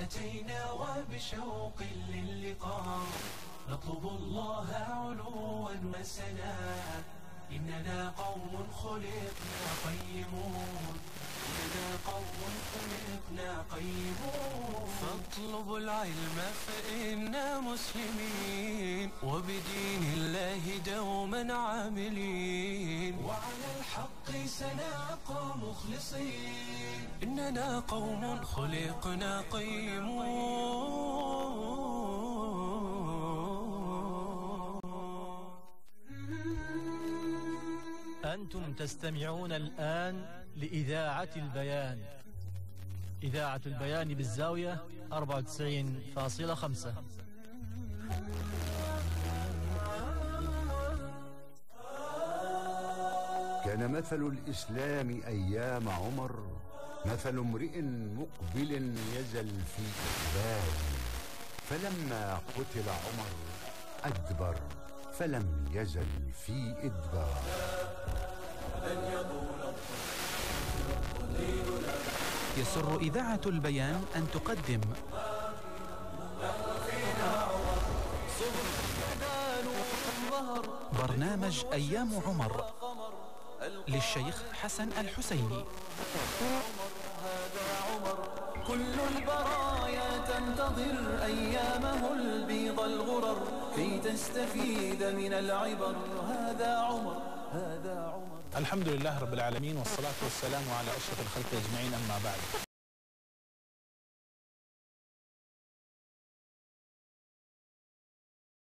أتينا وبشوق للقاء نطلب الله علوا وسنا. إننا قوم خلقنا قيمون، إننا قوم خلقنا قيمون. فاطلبوا العلم فإنا مسلمين، وبدين الله دوما عاملين، وعلى الحق سنبقى مخلصين. إننا قوم خلقنا قيمون. أنتم تستمعون الآن لإذاعة البيان، إذاعة البيان بالزاوية 94.5. كان مثل الإسلام أيام عمر مثل امرئ مقبل يزل في إقبال، فلما قتل عمر أدبر فلم يزل في إدبار. يسر إذاعة البيان أن تقدم برنامج أيام عمر للشيخ حسن الحسيني. هذا عمر كل البرايا تنتظر أيامه البيض الغرر كي تستفيد من العبر. هذا عمر، هذا عمر. الحمد لله رب العالمين، والصلاة والسلام على أشرف الخلق أجمعين، أما بعد.